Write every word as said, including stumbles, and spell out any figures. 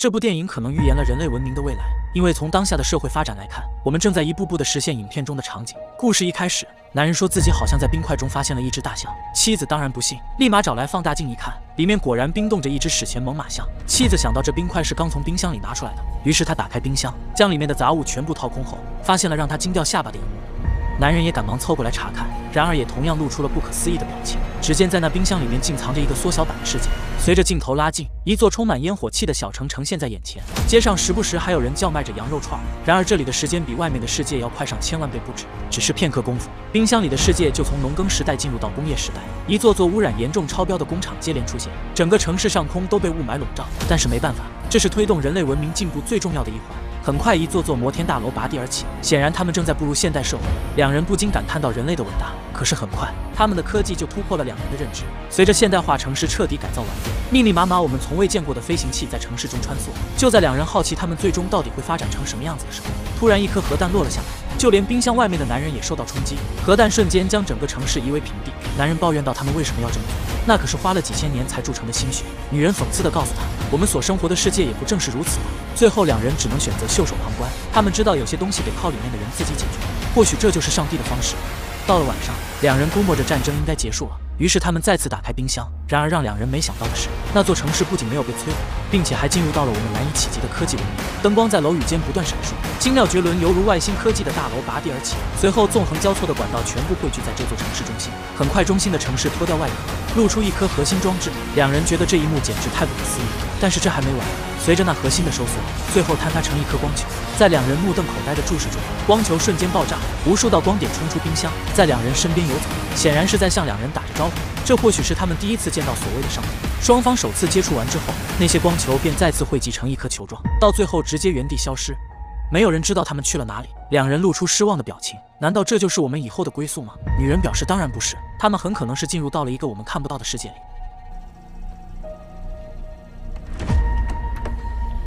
这部电影可能预言了人类文明的未来，因为从当下的社会发展来看，我们正在一步步地实现影片中的场景。故事一开始，男人说自己好像在冰块中发现了一只大象，妻子当然不信，立马找来放大镜一看，里面果然冰冻着一只史前猛犸象。妻子想到这冰块是刚从冰箱里拿出来的，于是他打开冰箱，将里面的杂物全部掏空后，发现了让他惊掉下巴的一幕。男人也赶忙凑过来查看，然而也同样露出了不可思议的表情。只见在那冰箱里面竟藏着一个缩小版的世界。随着镜头拉近，一座充满烟火气的小城呈现在眼前，街上时不时还有人叫卖着羊肉串。然而这里的时间比外面的世界要快上千万倍不止，只是片刻功夫，冰箱里的世界就从农耕时代进入到工业时代，一座座污染严重超标的工厂接连出现，整个城市上空都被雾霾笼罩。但是没办法，这是推动人类文明进步最重要的一环。很快，一座座摩天大楼拔地而起，显然他们正在步入现代社会。两人不禁感叹到人类的伟大。可是很快，他们的科技就突破了两人的认知。随着现代化城市彻底改造完毕，密密麻麻我们从未见过的飞行器在城市中穿梭。就在两人好奇他们最终到底会发展成什么样子的时候，突然一颗核弹落了下来，就连冰箱外面的男人也受到冲击，核弹瞬间将整个城市夷为平地。男人抱怨到他们为什么要这么做，那可是花了几千年才铸成的心血。女人讽刺地告诉他，我们所生活的世界也不正是如此吗？最后两人只能选择袖手旁观，他们知道有些东西得靠里面的人自己解决，或许这就是上帝的方式。到了晚上，两人估摸着战争应该结束了，于是他们再次打开冰箱。然而让两人没想到的是，那座城市不仅没有被摧毁，并且还进入到了我们难以企及的科技文明。灯光在楼宇间不断闪烁，精妙绝伦犹如外星科技的大楼拔地而起，随后纵横交错的管道全部汇聚在这座城市中心。很快，中心的城市脱掉外壳，露出一颗核心装置。两人觉得这一幕简直太不可思议，但是这还没完。随着那核心的收缩，最后坍塌成一颗光球。在两人目瞪口呆的注视中，光球瞬间爆炸，无数道光点冲出冰箱，在两人身边游走，显然是在向两人打着招呼。这或许是他们第一次见到所谓的上帝。双方首次接触完之后，那些光球便再次汇集成一颗球状，到最后直接原地消失。没有人知道他们去了哪里。两人露出失望的表情。难道这就是我们以后的归宿吗？女人表示当然不是，他们很可能是进入到了一个我们看不到的世界里。